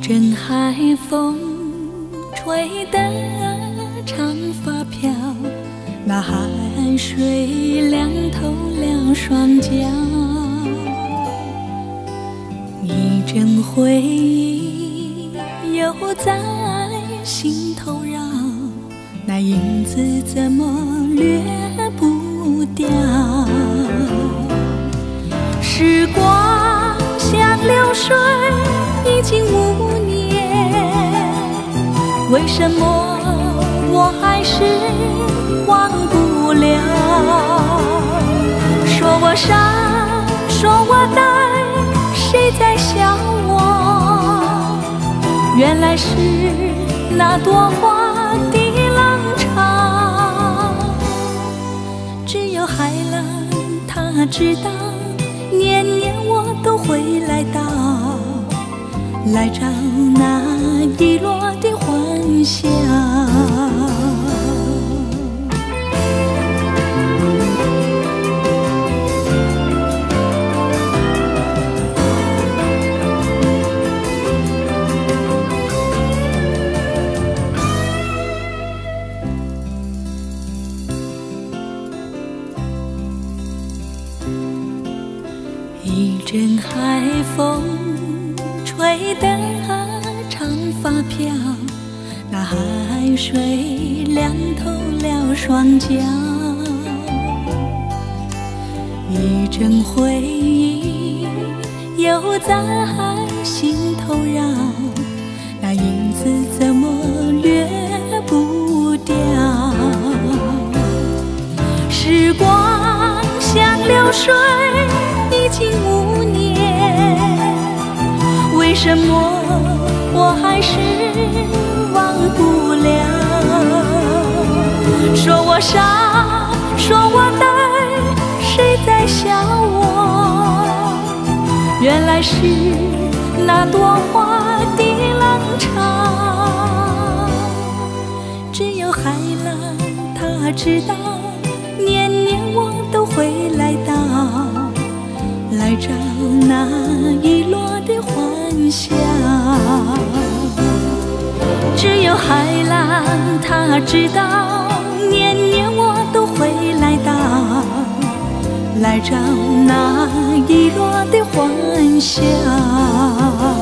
阵海风吹得长发飘，那海水凉透了双脚。一阵回忆又在心头绕，那影子怎么掠不掉？时光像流水，已经5年，为什么我还是忘不了？说我傻，说我呆，谁在笑我？原来是那朵花的浪潮。只有海浪它知道，年年我都会来到，来找那遗落的欢笑。一阵海风吹得长发飘，那海水凉透了双脚。一阵回忆又在心头绕，那影子怎么掠不掉？时光像流水，已经5年，为什么我还是忘不了？说我傻，说我呆，谁在笑我？原来是那朵花的浪潮。只有海浪它知道，年年我都会来到，来找那遗落的欢笑。只有海浪它知道，年年我都会来到，来找那遗落的欢笑。